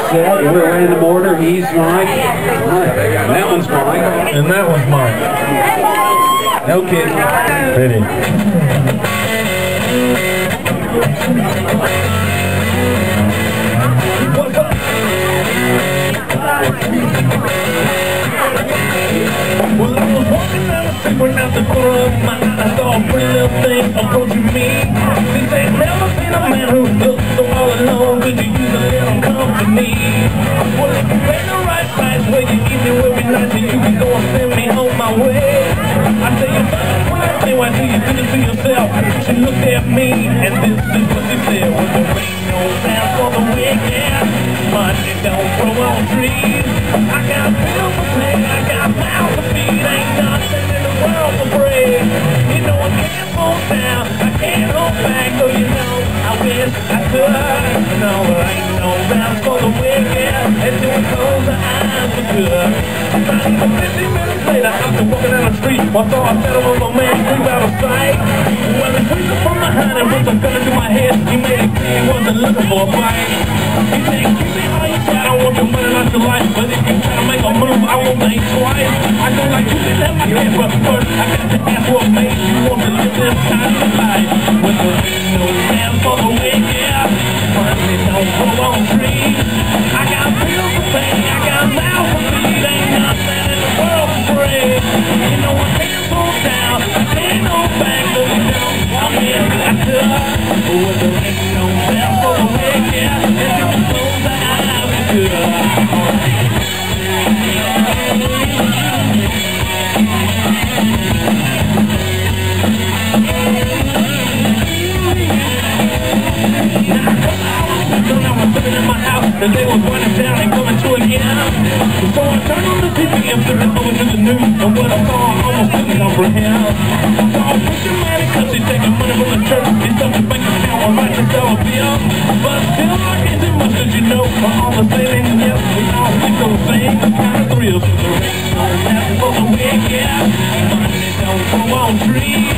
set. We're in random order. He's mine. That one's mine. And that one's mine. No kidding. Ready. Well, I was walking down the street when out the corner of my eye, I saw a pretty little thing approaching me. She said, never seen a man who looked so all alone, could you use a little company? Well, if you pay the right price, well, you give me every night, then you can go and send me on my way. I say, you say, why do you do this to yourself? She looked at me, and this is what she said, well, there ain't no time for the wicked, money don't grow on trees. I got bills to pay, I got mouths to feed, ain't nothing in the world for free. You know I can't hold down, I can't hold back, so you know I wish I could. No, there ain't no round for the wicked, and doing close the eyes for good. About 50 minutes later, after walking down the street, I saw I settled on my man, creep out of sight. Well, he creeped up from behind and put some gun into my head. He made it clear he wasn't looking for a fight. He said, give me all you got, I want your money, not your life, but if you try to make a move, I won't think twice. I know like you didn't have my head, but first I got to ask what made you want to live this kind of life. When there ain't no man for the wicked, money don't grow on trees. I got bills to pay, I got mouths to feed, ain't nothing in the world for free. You know I can't pull down, I can't hold back, so you know I wish I could. When there ain't no man for the wicked, and you can close the eyes for good. And they was running down and coming to an end. So I turned on the TV and flipped over to the news, and what I saw I almost couldn't comprehend. I saw a preacher man in country taking money from the church. He stuffed his bank account and right to sell a bill. But still I can't do much, as you know, for all the same, and yes, we all think those things are kind of thrills. There ain't no mess for the wicked, money don't grow on trees.